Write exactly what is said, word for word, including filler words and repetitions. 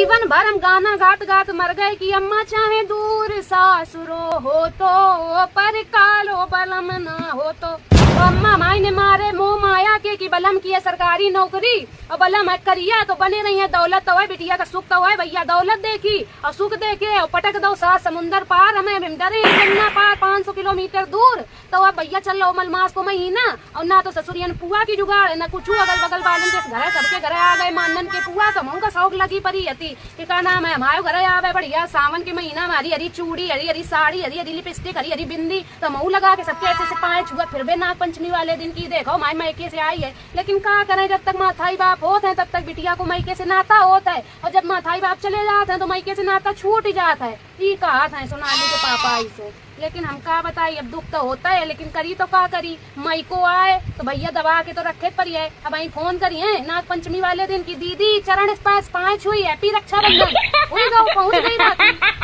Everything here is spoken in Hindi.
जीवन भर हम गाना गात गात मर गए कि अम्मा चाहे दूर सासुरो हो तो पर कालो बलम ना हो तो, तो अम्मा माई ने मारे मोह माया के कि बलम की है सरकारी नौकरी और बलम है करिया तो बने रही है दौलत तो है बिटिया का सुख तो है भैया दौलत देखी और सुख देखे और पटक दो सात समुंदर पार हमें डरे गन्ना पार पाँच सौ किलोमीटर दूर तो अब भैया चल लो मलमास को महीना और ना तो ससुरियन पुआ की जुगाड़ न कुछ अगल बगल वालन के घर सबके घर आ गए मानन के पुआ तो मुँह का शौक लगी परी हती कि का नाम है हमारे घर आवे बढ़िया सावन के महीना में हरी हरी चूड़ी हरी हरी साड़ी हरी हरी लिपस्टिक हरी हरी बिंदी तो मुँह लगा के सबके ऐसे से पाए छुआ फिर भी नाग पंचमी वाले दिन की देखो माई मैके से आई है लेकिन क्या करें जब तक माथाई बाप होते हैं तब तक बिटिया को मैके से नाता होता है और जब माथाई बाप चले जाते हैं तो मैके से नाता छूट ही जाता है। ये कहा था सोनाली के पापा आई से, लेकिन हम क्या बताइए अब दुख तो होता है लेकिन करी तो क्या करी। मई को आए तो भैया दबा के तो रखे पर है अब आई फोन करिए नाग पंचमी वाले दिन की दीदी चरण स्पर्श पाँच हुई हैप्पी रक्षाबंधन हुई गो पहुंच गई बात।